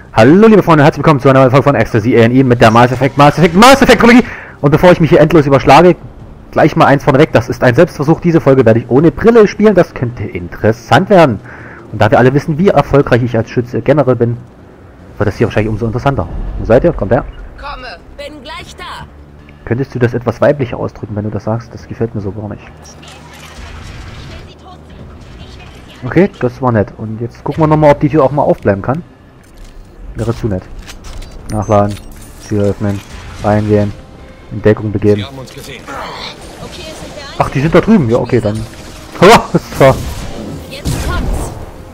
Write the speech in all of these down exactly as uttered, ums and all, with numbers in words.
Hallo liebe Freunde, herzlich willkommen zu einer neuen Folge von Ecstasy A and E mit der Mass Effect, Mass Effect, Mass Effect Trilogie. Und bevor ich mich hier endlos überschlage, gleich mal eins vorneweg, das ist ein Selbstversuch. Diese Folge werde ich ohne Brille spielen, das könnte interessant werden. Und da wir alle wissen, wie erfolgreich ich als Schütze generell bin, wird das hier wahrscheinlich umso interessanter. Wo seid ihr? Kommt her. Komme, bin gleich da. Könntest du das etwas weiblicher ausdrücken, wenn du das sagst? Das gefällt mir so gar nicht. Okay, das war nett. Und jetzt gucken wir nochmal, ob die Tür auch mal aufbleiben kann. Wäre zu nett. Nachladen, Tür öffnen, reingehen, in Deckung begeben. Ach, die sind da drüben. Ja, okay, dann. Ha, das war. Jetzt kommt's.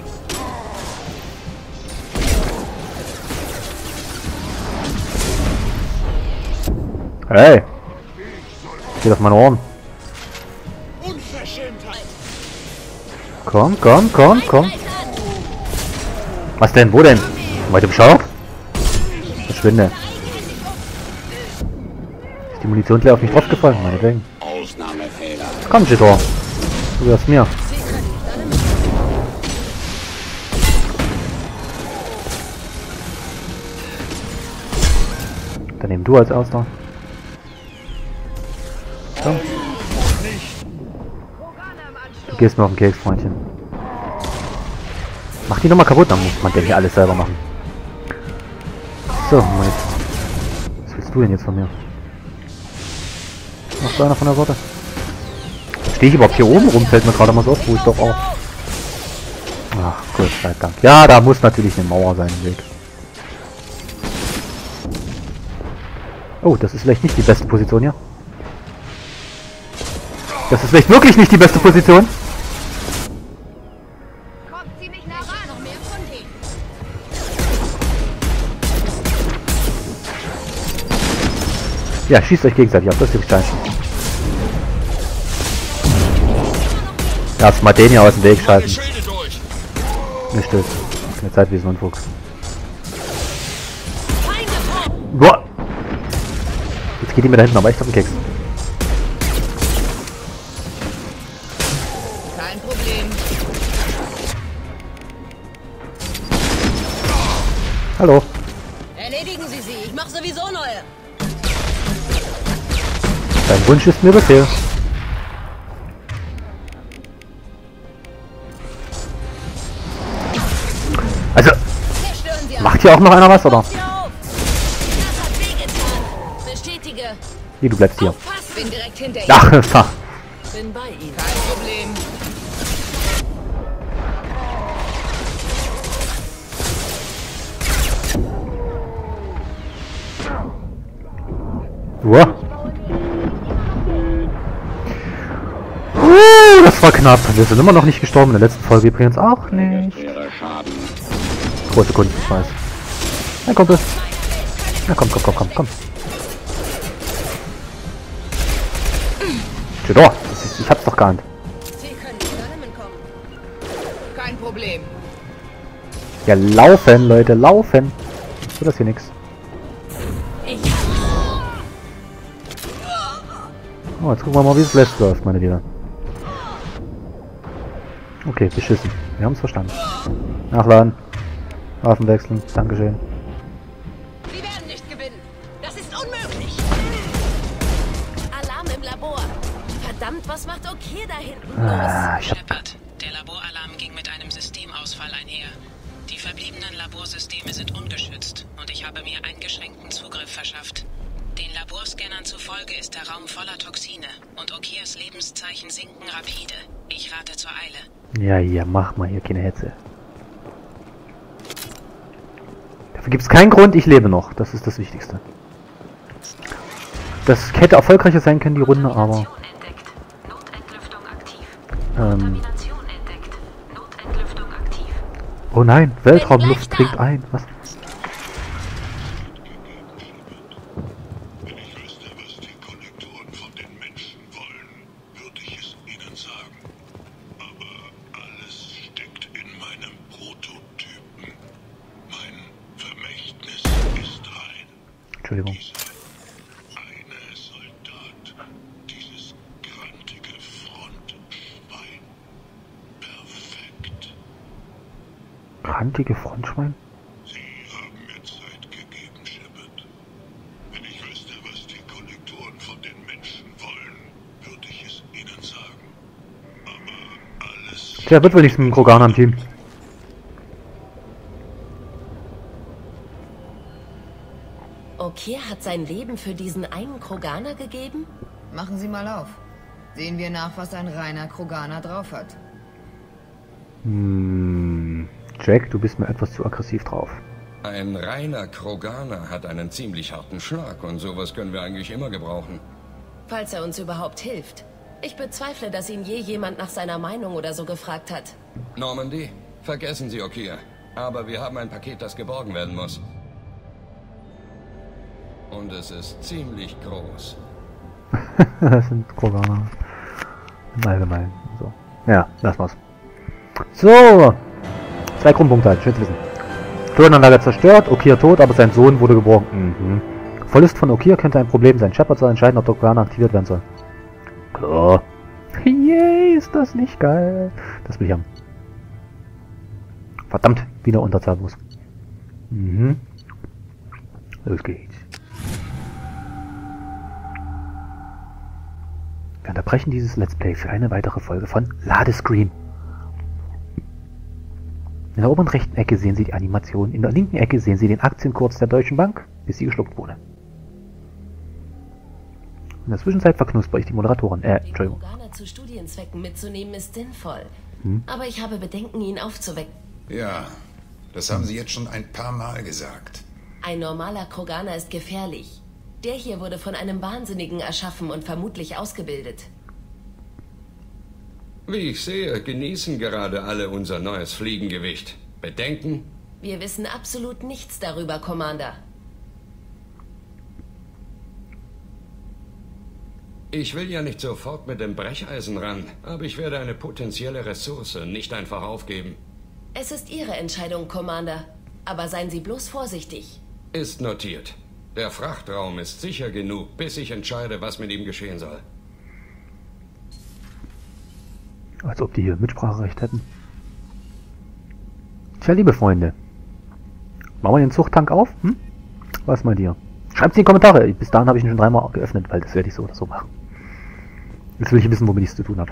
Hey! Geht auf meine Ohren. Komm, komm, komm, komm. Was denn? Wo denn? Weiter bescheuert? Verschwinde. Ist die Munition gleich auf mich draufgefallen? Meinetwegen. Komm, Jitor. Du wirst mir. Dann nimm du als erster. Komm. Du gehst mir auf den Keks, Freundchen. Mach die nochmal kaputt, dann muss man denn hier alles selber machen. So, Moment. Was willst du denn jetzt von mir? Noch einer von der Sorte. Stehe ich überhaupt hier oben rum? Fällt mir gerade mal so auf, wo ich doch auch. Ach, Gott sei Dank. Ja, da muss natürlich eine Mauer sein im Weg. Oh, das ist vielleicht nicht die beste Position hier. Das ist vielleicht wirklich nicht die beste Position. Ja, schießt euch gegenseitig ab, das ist klein. Erstmal den hier aus dem Weg schalten. Nicht das. Keine Zeit wie so ein Fuchs. Boah! Jetzt geht die mir da hinten aber echt auf den Keks. Kein Problem. Hallo. Erledigen Sie sie, ich mache sowieso neue. Dein Wunsch ist mir Befehl. Also, macht hier auch noch einer was, oder? Wie, du bleibst hier. Bin direkt hinter Ihnen. Ach, da. Bin bei Ihnen. Kein Problem. Uah. Uh, das war knapp. Wir sind immer noch nicht gestorben. In der letzten Folge übrigens auch nicht. Große Kunst, ich weiß. Na, Kumpel. Na, komm, komm, komm, komm, komm. Doch, ich hab's doch geahnt. Sie können zusammenkommen. Kein Problem. Ja, laufen, Leute, laufen. So, das hier nix. Ich Oh, jetzt gucken wir mal, wie es lässt läuft, meine Liebe. Okay, beschissen. Wir haben's verstanden. Nachladen. Waffen wechseln. Dankeschön. Sie werden nicht gewinnen. Das ist unmöglich. Alarm im Labor. Verdammt, was macht okay da hinten? Ah, ich hab... Shepard, der Laboralarm ging mit einem Systemausfall einher. Die verbliebenen Laborsysteme sind ungeschützt und ich habe mir eingeschränkten Zugriff verschafft. Den Laborscannern zufolge ist der Raum voller Toxine und Okias Lebenszeichen sinken rapide. Ich rate zur Eile. Ja, ja, mach mal hier keine Hetze. Dafür gibt's keinen Grund, ich lebe noch. Das ist das Wichtigste. Das hätte erfolgreicher sein können, die Runde, aber... Ähm... Oh nein, Weltraumluft dringt ein. Was? Entschuldigung. Eine Soldat, dieses grantige Frontschwein. Perfekt. Grantige Frontschwein? Sie haben mir Tja, wird wohl nichts mit dem Krogan am Team. Okier hat sein Leben für diesen einen Kroganer gegeben? Machen Sie mal auf. Sehen wir nach, was ein reiner Kroganer drauf hat. Hm, Jack, du bist mir etwas zu aggressiv drauf. Ein reiner Kroganer hat einen ziemlich harten Schlag und sowas können wir eigentlich immer gebrauchen. Falls er uns überhaupt hilft. Ich bezweifle, dass ihn je jemand nach seiner Meinung oder so gefragt hat. Normandy, vergessen Sie Okier. Aber wir haben ein Paket, das geborgen werden muss. Und es ist ziemlich groß. Das sind Kroganer. Im Allgemeinen. So. Ja, das war's. So. Zwei Grundpunkte halt, schön zu wissen. Kloonanlage zerstört, Okier tot, aber sein Sohn wurde geborgen. Mhm. Verlust von Okier könnte ein Problem sein. Shepard soll entscheiden, ob der Kroganer aktiviert werden soll. Klar. Yay, ist das nicht geil. Das will ich haben. Verdammt, wieder Unterzahlbus. Mhm. Los geht's. Wir unterbrechen dieses Let's Play für eine weitere Folge von Ladescreen. In der oberen rechten Ecke sehen Sie die Animation, in der linken Ecke sehen Sie den Aktienkurs der Deutschen Bank, bis sie geschluckt wurde. In der Zwischenzeit verknusper ich die Moderatorin. Äh, Entschuldigung. Den Kroganer zu Studienzwecken mitzunehmen ist sinnvoll. Hm? Aber ich habe Bedenken, ihn aufzuwecken. Ja, das haben Sie jetzt schon ein paar Mal gesagt. Ein normaler Kroganer ist gefährlich. Der hier wurde von einem Wahnsinnigen erschaffen und vermutlich ausgebildet. Wie ich sehe, genießen gerade alle unser neues Fliegengewicht. Bedenken? Wir wissen absolut nichts darüber, Commander. Ich will ja nicht sofort mit dem Brecheisen ran, aber ich werde eine potenzielle Ressource nicht einfach aufgeben. Es ist Ihre Entscheidung, Commander. Aber seien Sie bloß vorsichtig. Ist notiert. Der Frachtraum ist sicher genug, bis ich entscheide, was mit ihm geschehen soll. Als ob die hier Mitspracherecht hätten. Tja, liebe Freunde. Machen wir den Zuchttank auf? Hm? Was meint ihr? Schreibt es in die Kommentare. Bis dahin habe ich ihn schon dreimal geöffnet, weil das werde ich so oder so machen. Jetzt will ich wissen, womit ich es zu tun habe.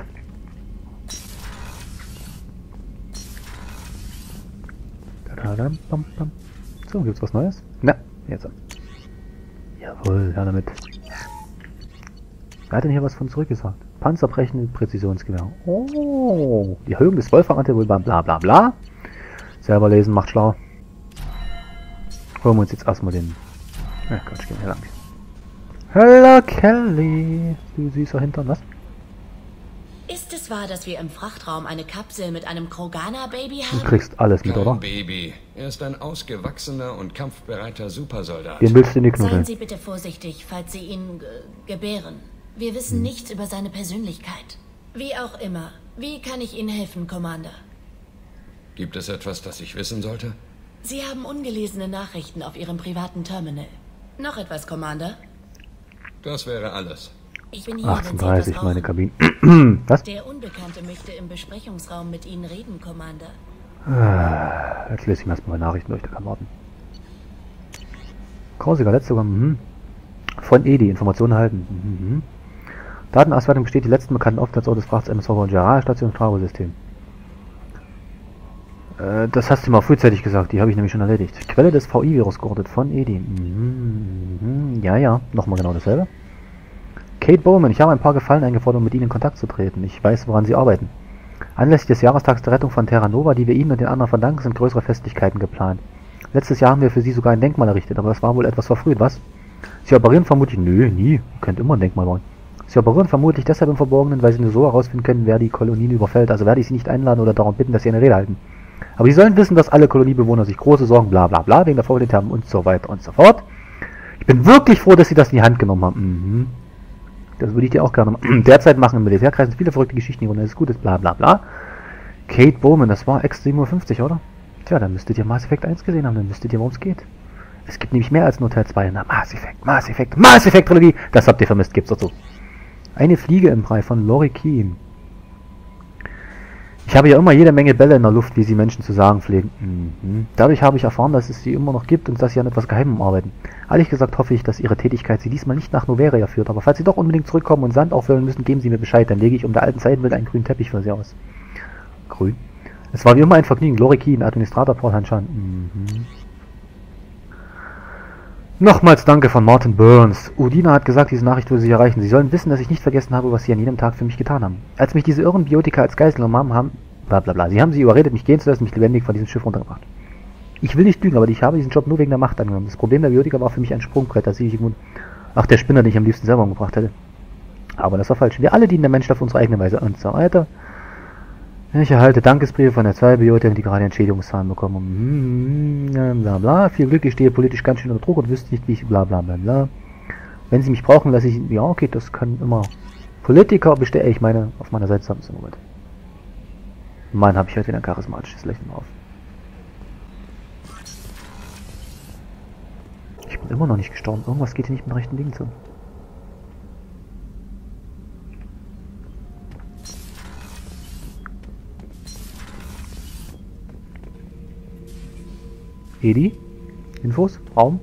So, gibt's was Neues? Na, jetzt. Jawohl, ja damit. Wer hat denn hier was von zurückgesagt? Panzerbrechende Präzisionsgewehr. Oh, die Erhöhung des Wolfram-Anteils wohl beim bla bla bla. Selber lesen macht schlau. Holen wir uns jetzt erstmal den... Ja, Gott, gehen hier lang. Hello Kelly. Du süßer Hintern, was? Ist es wahr, dass wir im Frachtraum eine Kapsel mit einem Kroganer-Baby Du haben? kriegst alles mit, Kein oder? Baby. Er ist ein ausgewachsener und kampfbereiter Supersoldat. Den willst du nicht Seien knuddeln. Sie bitte vorsichtig, falls Sie ihn äh, gebären. Wir wissen nichts über seine Persönlichkeit. Wie auch immer. Wie kann ich Ihnen helfen, Commander? Gibt es etwas, das ich wissen sollte? Sie haben ungelesene Nachrichten auf Ihrem privaten Terminal. Noch etwas, Commander? Das wäre alles. Ich bin hier, wenn Sie achtunddreißig, etwas meine brauchen. Kabine. Was? Der Unbekannte möchte im Besprechungsraum mit Ihnen reden, Commander. Ah, jetzt lese ich mir erstmal meine Nachrichten durch, der kann warten. Korsiger, letzte sogar, mhm. Von Edi, Informationen erhalten. Mhm. Datenauswertung besteht die letzten bekannten Aufenthaltsorte des Frachts M S V und Gerard-Station und Tragosystem. Äh, das hast du mal frühzeitig gesagt, die habe ich nämlich schon erledigt. Quelle des V I-Virus geortet von Edi. Mhm. Ja, ja, nochmal genau dasselbe. Kate Bowman, ich habe ein paar Gefallen eingefordert, um mit Ihnen in Kontakt zu treten. Ich weiß, woran Sie arbeiten. Anlässlich des Jahrestags der Rettung von Terra Nova, die wir Ihnen und den anderen verdanken, sind größere Festlichkeiten geplant. Letztes Jahr haben wir für Sie sogar ein Denkmal errichtet, aber das war wohl etwas verfrüht, was? Sie operieren vermutlich... Nö, nie. Ihr könnt immer ein Denkmal bauen. Sie operieren vermutlich deshalb im Verborgenen, weil Sie nur so herausfinden können, wer die Kolonien überfällt. Also werde ich Sie nicht einladen oder darum bitten, dass Sie eine Rede halten. Aber Sie sollen wissen, dass alle Koloniebewohner sich große Sorgen bla bla bla wegen der Vorwelt haben und so weiter und so fort. Ich bin wirklich froh, dass Sie das in die Hand genommen haben. Mhm. Das würde ich dir auch gerne machen. Derzeit machen im Militärkreisen viele verrückte Geschichten, und es ist Gutes, bla bla bla. Kate Bowman, das war X siebenundfünfzig, oder? Tja, dann müsstet ihr Mass Effect eins gesehen haben, dann wüsstet ihr, worum es geht. Es gibt nämlich mehr als nur Teil zwei. Na, Mass Effect, Mass Effect, Mass Effect Trilogie. Das habt ihr vermisst, gibt's dazu. Eine Fliege im Brei von Lori Keen. Ich habe ja immer jede Menge Bälle in der Luft, wie sie Menschen zu sagen pflegen. Mhm. Dadurch habe ich erfahren, dass es sie immer noch gibt und dass sie an etwas Geheimem arbeiten. Ehrlich gesagt hoffe ich, dass ihre Tätigkeit sie diesmal nicht nach Noveria führt, aber falls sie doch unbedingt zurückkommen und Sand auffüllen müssen, geben sie mir Bescheid, dann lege ich um der alten Zeit willen einen grünen Teppich für sie aus. grün. Es war wie immer ein Vergnügen. Lorikin, Administrator Paul Hanshan. Mhm. Nochmals danke von Martin Burns. Udina hat gesagt, diese Nachricht würde sich erreichen. Sie sollen wissen, dass ich nicht vergessen habe, was sie an jedem Tag für mich getan haben. Als mich diese irren Biotika als Geisel genommen haben, bla bla bla. Sie haben sie überredet, mich gehen zu lassen, mich lebendig von diesem Schiff runtergebracht. Ich will nicht lügen, aber ich habe diesen Job nur wegen der Macht angenommen. Das Problem der Biotika war für mich ein Sprungbrett, das ich im Ach, der Spinner, den ich am liebsten selber umgebracht hätte. Aber das war falsch. Wir alle dienen der Mensch auf unsere eigene Weise und so weiter. Ich erhalte Dankesbriefe von der zwei Biotika, die gerade Entschädigungszahlen bekommen. Hm, bla bla. Viel Glück, ich stehe politisch ganz schön unter Druck und wüsste nicht, wie ich bla bla bla bla. Wenn sie mich brauchen, lasse ich... Ja, okay, das kann immer... Politiker bestelle ich meine auf meiner Seite haben im Moment. Mann, habe ich heute wieder ein charismatisches Lächeln auf. Ich bin immer noch nicht gestorben. Irgendwas geht hier nicht mit rechten Dingen zu. Edi? Infos? Raum?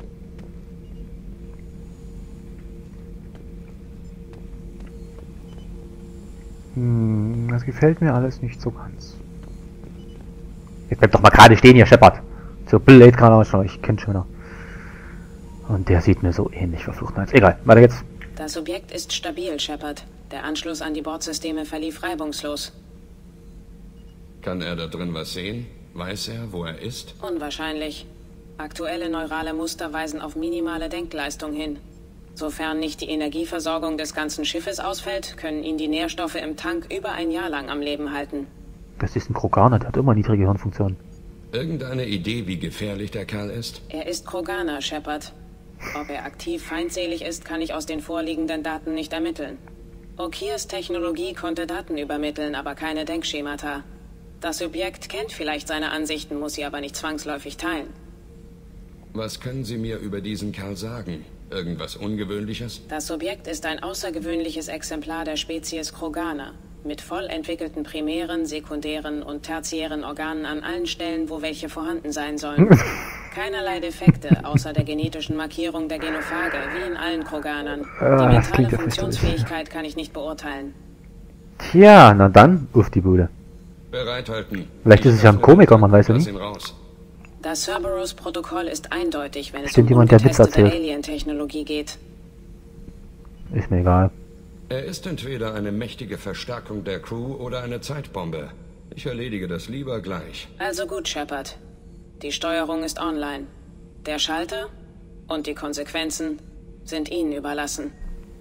Hm, das gefällt mir alles nicht so ganz. Jetzt bleibt doch mal gerade stehen hier, Shepard. So Blade gerade ausschauen, ich kenne schon noch. Und der sieht mir so ähnlich verflucht als. Egal, weiter geht's. Das Objekt ist stabil, Shepard. Der Anschluss an die Bordsysteme verlief reibungslos. Kann er da drin was sehen? Weiß er, wo er ist? Unwahrscheinlich. Aktuelle neurale Muster weisen auf minimale Denkleistung hin. Sofern nicht die Energieversorgung des ganzen Schiffes ausfällt, können ihn die Nährstoffe im Tank über ein Jahr lang am Leben halten. Das ist ein Kroganer, der hat immer niedrige Hirnfunktionen. Irgendeine Idee, wie gefährlich der Kerl ist? Er ist Kroganer, Shepard. Ob er aktiv feindselig ist, kann ich aus den vorliegenden Daten nicht ermitteln. Okirs Technologie konnte Daten übermitteln, aber keine Denkschemata. Das Subjekt kennt vielleicht seine Ansichten, muss sie aber nicht zwangsläufig teilen. Was können Sie mir über diesen Kerl sagen? Irgendwas Ungewöhnliches? Das Subjekt ist ein außergewöhnliches Exemplar der Spezies Kroganer. Mit voll entwickelten primären, sekundären und tertiären Organen an allen Stellen, wo welche vorhanden sein sollen. Keinerlei Defekte, außer der genetischen Markierung der Genophage, wie in allen Kroganern. Die mentale Funktionsfähigkeit kann ich nicht beurteilen. Tja, na dann, uff die Bude. Bereithalten. Vielleicht ist es ja ein Komiker, man weiß ja nicht. Das Cerberus-Protokoll ist eindeutig, wenn es Stimmt um jemand, der Witz ungetestete erzählt? Alien-Technologie geht. Ist mir egal. Er ist entweder eine mächtige Verstärkung der Crew oder eine Zeitbombe. Ich erledige das lieber gleich. Also gut, Shepard. Die Steuerung ist online. Der Schalter und die Konsequenzen sind Ihnen überlassen.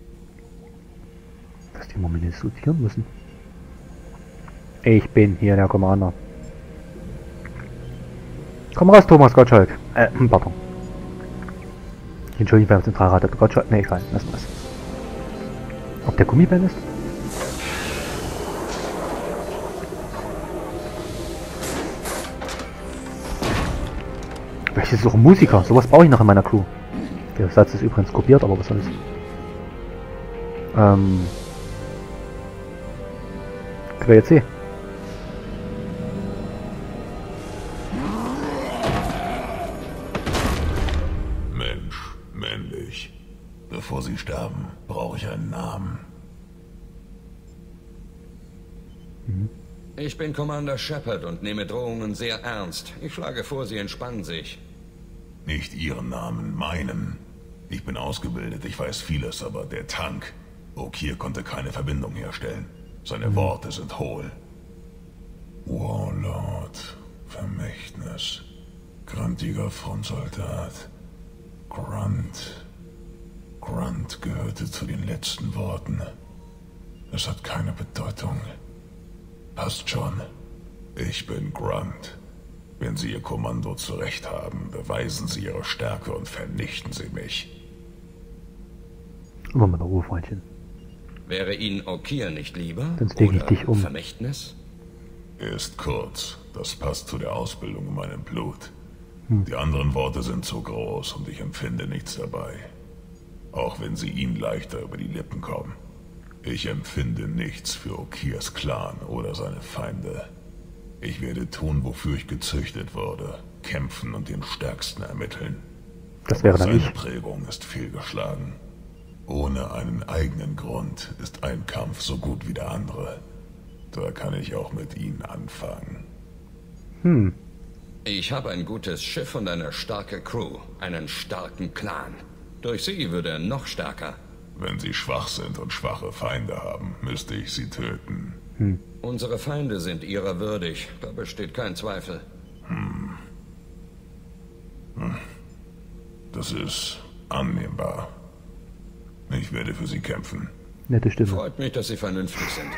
Dass die Moment diskutieren müssen. Ich bin hier der Commander. Komm raus, Thomas Gottschalk. Äh, pardon. Entschuldigung, beim Zentralrat der Gottschalk. Ne, egal, lassen wir es. Ob der Gummiband ist? Vielleicht ist es auch ein Musiker. Sowas brauche ich noch in meiner Crew. Der Satz ist übrigens kopiert, aber was soll es? Ähm. Quelle C. Mensch, männlich. Bevor Sie sterben, brauche ich einen Namen. Ich bin Commander Shepard und nehme Drohungen sehr ernst. Ich schlage vor, Sie entspannen sich. Nicht Ihren Namen, meinen. Ich bin ausgebildet, ich weiß vieles, aber der Tank. Okir konnte keine Verbindung herstellen. Seine Worte sind hohl. Warlord, Vermächtnis, grantiger Frontsoldat, Grunt. Grunt gehörte zu den letzten Worten. Es hat keine Bedeutung. Passt schon. Ich bin Grunt. Wenn Sie Ihr Kommando zurecht haben, beweisen Sie Ihre Stärke und vernichten Sie mich. Immer mal Ruhe, Freundchen. Wäre Ihnen Okir nicht lieber? Sonst leg ich dich um. Vermächtnis? Er ist kurz. Das passt zu der Ausbildung in meinem Blut. Hm. Die anderen Worte sind zu groß und ich empfinde nichts dabei. Auch wenn sie Ihnen leichter über die Lippen kommen. Ich empfinde nichts für Okirs Clan oder seine Feinde. Ich werde tun, wofür ich gezüchtet wurde. Kämpfen und den Stärksten ermitteln. Das wäre dann seine ich. Prägung ist fehlgeschlagen. Ohne einen eigenen Grund ist ein Kampf so gut wie der andere. Da kann ich auch mit Ihnen anfangen. Hm. Ich habe ein gutes Schiff und eine starke Crew. Einen starken Clan. Durch sie würde er noch stärker. Wenn Sie schwach sind und schwache Feinde haben, müsste ich Sie töten. Hm. Unsere Feinde sind ihrer würdig. Da besteht kein Zweifel. Hm. Hm. Das ist annehmbar. Ich werde für Sie kämpfen. Nette Stimme. Freut mich, dass Sie vernünftig sind.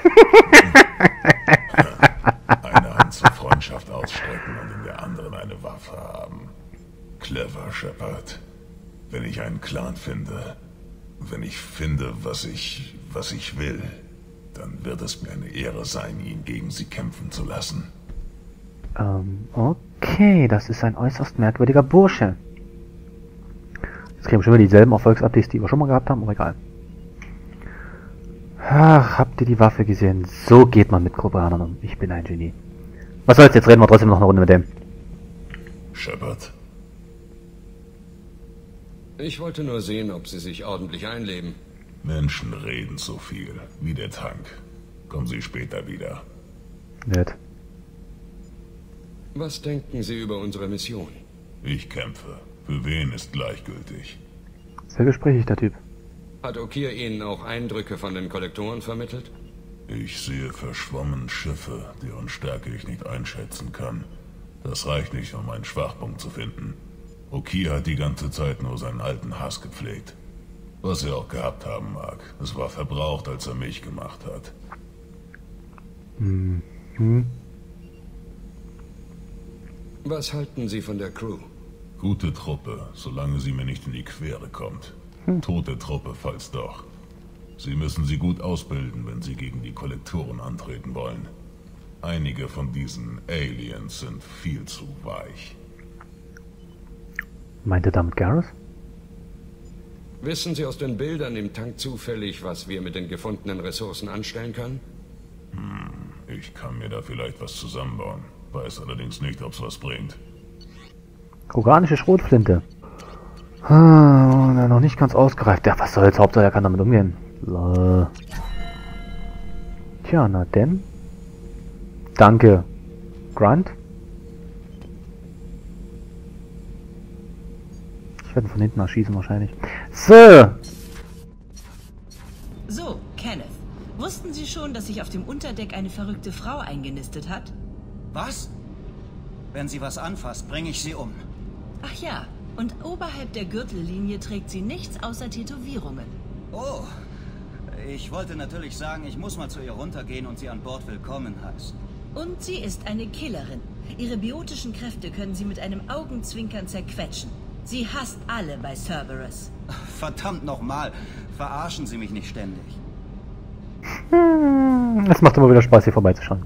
Eine Hand zur Freundschaft ausstrecken und in der anderen eine Waffe haben. Clever, Shepard. Wenn ich einen Clan finde, wenn ich finde, was ich, was ich will, dann wird es mir eine Ehre sein, ihn gegen Sie kämpfen zu lassen. Ähm, okay, das ist ein äußerst merkwürdiger Bursche. Jetzt kriegen wir schon wieder dieselben Erfolgsupdates, die wir schon mal gehabt haben, aber egal. Ach, habt ihr die Waffe gesehen? So geht man mit Kroganern um. Ich bin ein Genie. Was soll's, jetzt reden wir trotzdem noch eine Runde mit dem. Shepard. Ich wollte nur sehen, ob Sie sich ordentlich einleben. Menschen reden so viel, wie der Tank. Kommen Sie später wieder. Nett. Was denken Sie über unsere Mission? Ich kämpfe. Für wen ist gleichgültig? Sehr gesprächig, der Typ. Hat Okier Ihnen auch Eindrücke von den Kollektoren vermittelt? Ich sehe verschwommen Schiffe, deren Stärke ich nicht einschätzen kann. Das reicht nicht, um einen Schwachpunkt zu finden. Okier hat die ganze Zeit nur seinen alten Hass gepflegt. Was er auch gehabt haben mag, es war verbraucht, als er mich gemacht hat. Mhm. Was halten Sie von der Crew? Gute Truppe, solange sie mir nicht in die Quere kommt. Hm. Tote Truppe, falls doch. Sie müssen sie gut ausbilden, wenn sie gegen die Kollektoren antreten wollen. Einige von diesen Aliens sind viel zu weich. Meint ihr damit Garrus? Wissen Sie aus den Bildern im Tank zufällig, was wir mit den gefundenen Ressourcen anstellen können? Hm, ich kann mir da vielleicht was zusammenbauen. Weiß allerdings nicht, ob es was bringt. Kroganische Schrotflinte. Ah, noch nicht ganz ausgereift. Ja, was soll's? Hauptsache er kann damit umgehen. So. Tja, na denn. Danke, Grunt. Ich werde von hinten erschießen wahrscheinlich. So. So, Kenneth. Wussten Sie schon, dass sich auf dem Unterdeck eine verrückte Frau eingenistet hat? Was? Wenn sie was anfasst, bringe ich sie um. Ach ja, und oberhalb der Gürtellinie trägt sie nichts außer Tätowierungen. Oh, ich wollte natürlich sagen, ich muss mal zu ihr runtergehen und sie an Bord willkommen heißen. Und sie ist eine Killerin. Ihre biotischen Kräfte können sie mit einem Augenzwinkern zerquetschen. Sie hasst alle bei Cerberus. Verdammt nochmal, verarschen Sie mich nicht ständig. Es macht immer wieder Spaß, hier vorbeizuschauen.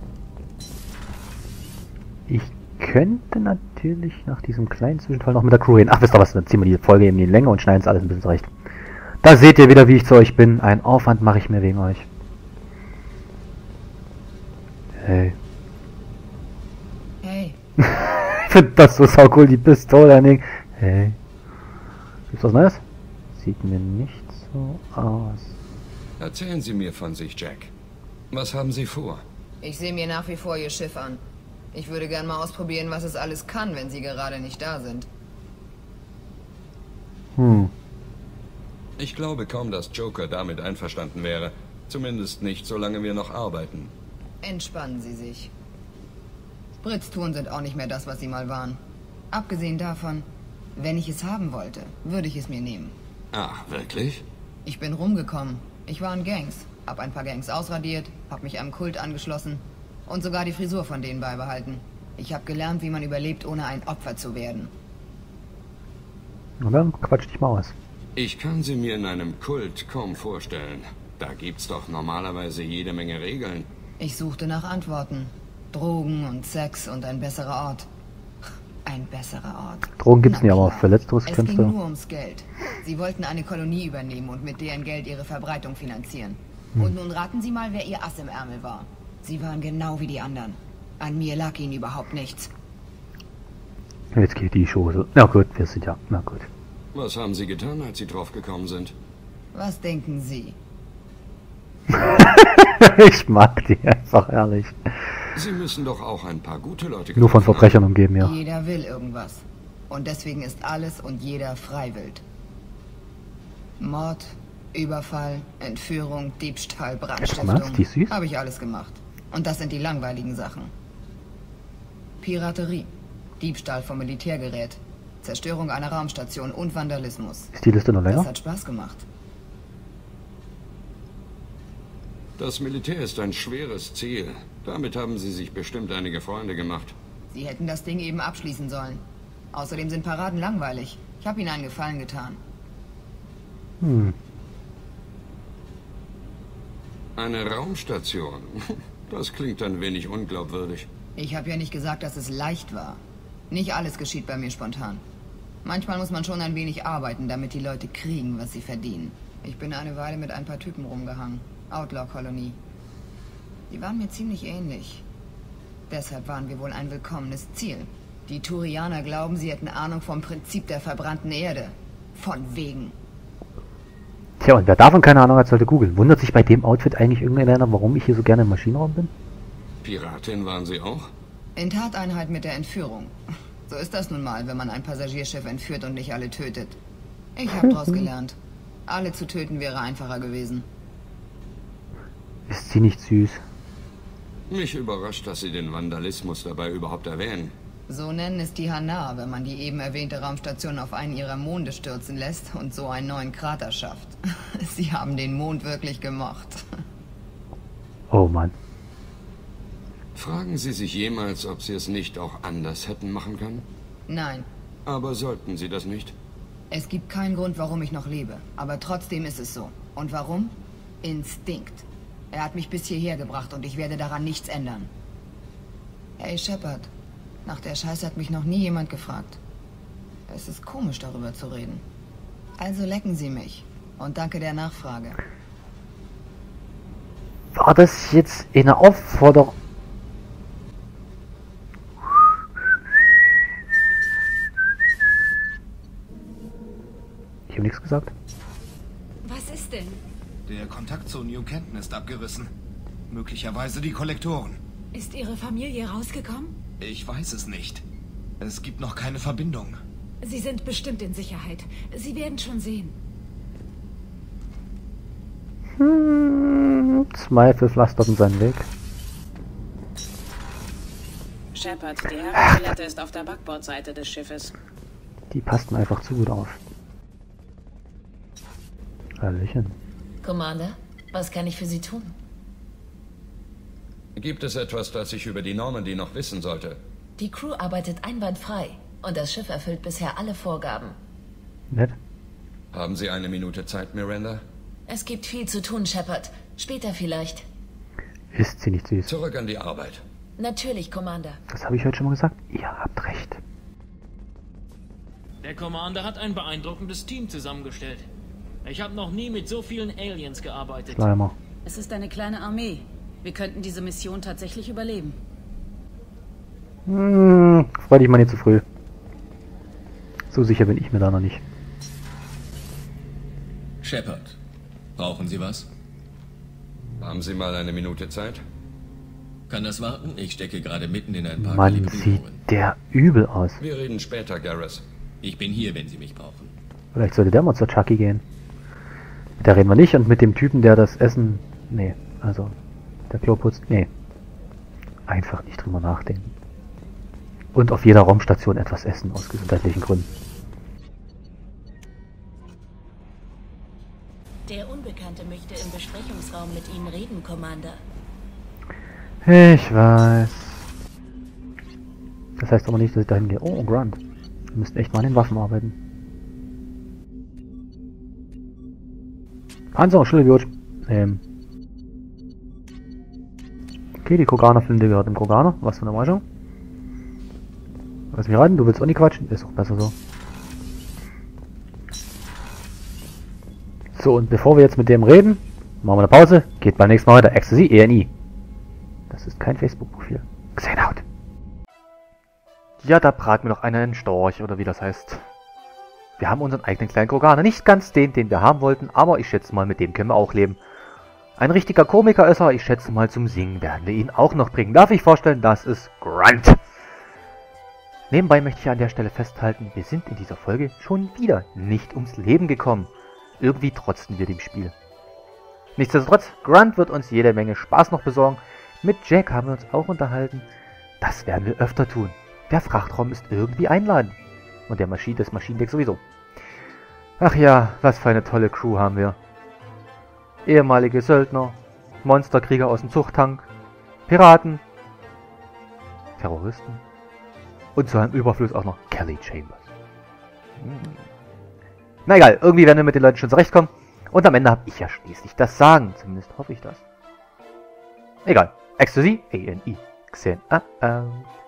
Ich könnte natürlich nach diesem kleinen Zwischenfall noch mit der Crew reden. Ach, wisst ihr was, dann ziehen wir die Folge eben in die Länge und schneiden es alles ein bisschen zurecht. Da seht ihr wieder, wie ich zu euch bin. Einen Aufwand mache ich mir wegen euch. Hey. Hey. Ich finde das so saucool, die Pistole an den... Hey. Gibt's was Neues? Sieht mir nicht so aus. Erzählen Sie mir von sich, Jack. Was haben Sie vor? Ich sehe mir nach wie vor Ihr Schiff an. Ich würde gern mal ausprobieren, was es alles kann, wenn Sie gerade nicht da sind. Hm. Ich glaube kaum, dass Joker damit einverstanden wäre. Zumindest nicht, solange wir noch arbeiten. Entspannen Sie sich. Spritztouren sind auch nicht mehr das, was sie mal waren. Abgesehen davon, wenn ich es haben wollte, würde ich es mir nehmen. Ach, wirklich? Ich bin rumgekommen. Ich war in Gangs, hab ein paar Gangs ausradiert, hab mich einem Kult angeschlossen und sogar die Frisur von denen beibehalten. Ich habe gelernt, wie man überlebt, ohne ein Opfer zu werden. Na dann quatsch dich mal aus. Ich kann sie mir in einem Kult kaum vorstellen. Da gibt's doch normalerweise jede Menge Regeln. Ich suchte nach Antworten. Drogen und Sex und ein besserer Ort. Ein besserer Ort. Drogen gibt's nicht, aber für Letzteres Es kennst ging du. nur ums Geld. Sie wollten eine Kolonie übernehmen und mit deren Geld ihre Verbreitung finanzieren. Hm. Und nun raten Sie mal, wer ihr Ass im Ärmel war. Sie waren genau wie die anderen. An mir lag ihnen überhaupt nichts. Jetzt geht die Chose. Na gut, wir sind ja. Na gut. Was haben Sie getan, als Sie drauf gekommen sind? Was denken Sie? Ich mag die einfach, ehrlich. Sie müssen doch auch ein paar gute Leute Nur von Verbrechern umgeben, ja. Jeder will irgendwas. Und deswegen ist alles und jeder freiwillig. Mord, Überfall, Entführung, Diebstahl, Brandstiftung. Die ist süß. Habe ich alles gemacht. Und das sind die langweiligen Sachen. Piraterie, Diebstahl vom Militärgerät, Zerstörung einer Raumstation und Vandalismus. Ist die Liste noch länger? Das hat Spaß gemacht. Das Militär ist ein schweres Ziel. Damit haben Sie sich bestimmt einige Freunde gemacht. Sie hätten das Ding eben abschließen sollen. Außerdem sind Paraden langweilig. Ich habe Ihnen einen Gefallen getan. Hm. Eine Raumstation? Das klingt ein wenig unglaubwürdig. Ich habe ja nicht gesagt, dass es leicht war. Nicht alles geschieht bei mir spontan. Manchmal muss man schon ein wenig arbeiten, damit die Leute kriegen, was sie verdienen. Ich bin eine Weile mit ein paar Typen rumgehangen. Outlaw-Kolonie. Die waren mir ziemlich ähnlich. Deshalb waren wir wohl ein willkommenes Ziel. Die Turianer glauben, sie hätten Ahnung vom Prinzip der verbrannten Erde. Von wegen. Tja, und wer davon keine Ahnung hat, sollte googeln. Wundert sich bei dem Outfit eigentlich irgendeiner, warum ich hier so gerne im Maschinenraum bin? Piratin waren Sie auch? In Tateinheit mit der Entführung. So ist das nun mal, wenn man ein Passagierschiff entführt und nicht alle tötet. Ich habe daraus gelernt. Alle zu töten wäre einfacher gewesen. Ist sie nicht süß? Mich überrascht, dass Sie den Vandalismus dabei überhaupt erwähnen. So nennen es die Hanar, wenn man die eben erwähnte Raumstation auf einen ihrer Monde stürzen lässt und so einen neuen Krater schafft. Sie haben den Mond wirklich gemocht. Oh Mann. Fragen Sie sich jemals, ob Sie es nicht auch anders hätten machen können? Nein. Aber sollten Sie das nicht? Es gibt keinen Grund, warum ich noch lebe. Aber trotzdem ist es so. Und warum? Instinkt. Er hat mich bis hierher gebracht und ich werde daran nichts ändern. Hey Shepard, nach der Scheiße hat mich noch nie jemand gefragt. Es ist komisch, darüber zu reden. Also lecken Sie mich. Und danke der Nachfrage. War das jetzt eine Aufforderung? Ich habe nichts gesagt. Was ist denn? Der Kontakt zu New Kenton ist abgerissen. Möglicherweise die Kollektoren. Ist Ihre Familie rausgekommen? Ich weiß es nicht. Es gibt noch keine Verbindung. Sie sind bestimmt in Sicherheit. Sie werden schon sehen. Hm, Zweifel pflasterten seinen Weg. Shepard, die Herrentoilette ist auf der Backbordseite des Schiffes. Die passten einfach zu gut auf. Hallöchen. Commander, was kann ich für Sie tun? Gibt es etwas, das ich über die Normandy noch wissen sollte? Die Crew arbeitet einwandfrei und das Schiff erfüllt bisher alle Vorgaben. Nett. Haben Sie eine Minute Zeit, Miranda? Es gibt viel zu tun, Shepard. Später vielleicht. Ist sie nicht süß? Zurück an die Arbeit. Natürlich, Commander. Das habe ich heute schon mal gesagt. Ihr habt recht. Der Commander hat ein beeindruckendes Team zusammengestellt. Ich habe noch nie mit so vielen Aliens gearbeitet. Schleimer. Es ist eine kleine Armee. Wir könnten diese Mission tatsächlich überleben. Hm, freu dich mal nicht zu früh. So sicher bin ich mir da noch nicht. Shepard, brauchen Sie was? Haben Sie mal eine Minute Zeit? Kann das warten? Ich stecke gerade mitten in ein paar Mann, Kalibrierungen. sieht der übel aus. Wir reden später, Garrus. Ich bin hier, wenn Sie mich brauchen. Vielleicht sollte der mal zur Chucky gehen. Mit der reden wir nicht und mit dem Typen, der das Essen... Nee, also... Der Klo putzt... Nee. Einfach nicht drüber nachdenken. Und auf jeder Raumstation etwas essen, aus gesundheitlichen Gründen. Der Unbekannte möchte im Besprechungsraum mit Ihnen reden, Commander. Ich weiß. Das heißt aber nicht, dass ich dahin gehe. Oh, Grunt. Wir müssen echt mal an den Waffen arbeiten. Panzer und Schlüsselbiotsch. Ähm. Okay, die Kroganer-Flinte gehört dem Kroganer. Was für eine Mischung. Lass mich rein, du willst auch nicht quatschen? Ist auch besser so. So, und bevor wir jetzt mit dem reden, machen wir eine Pause. Geht beim nächsten Mal weiter. Ecstasy E N I. Das ist kein Facebook-Profil. Gesehen haut. Ja, da brat mir noch einer einen Storch, oder wie das heißt. Wir haben unseren eigenen kleinen Kroganer. Nicht ganz den, den wir haben wollten, aber ich schätze mal, mit dem können wir auch leben. Ein richtiger Komiker ist er, ich schätze mal zum Singen werden wir ihn auch noch bringen. Darf ich vorstellen, das ist Grunt. Nebenbei möchte ich an der Stelle festhalten, wir sind in dieser Folge schon wieder nicht ums Leben gekommen. Irgendwie trotzten wir dem Spiel. Nichtsdestotrotz, Grunt wird uns jede Menge Spaß noch besorgen. Mit Jack haben wir uns auch unterhalten. Das werden wir öfter tun. Der Frachtraum ist irgendwie einladend. Und der Maschine, das Maschinendeck sowieso. Ach ja, was für eine tolle Crew haben wir. Ehemalige Söldner, Monsterkrieger aus dem Zuchttank, Piraten, Terroristen und zu einem Überfluss auch noch Kelly Chambers. Hm. Na egal, irgendwie werden wir mit den Leuten schon zurechtkommen. Und am Ende habe ich ja schließlich das Sagen. Zumindest hoffe ich das. Egal. Ecstasy, A N I. Xen. Ah, ah.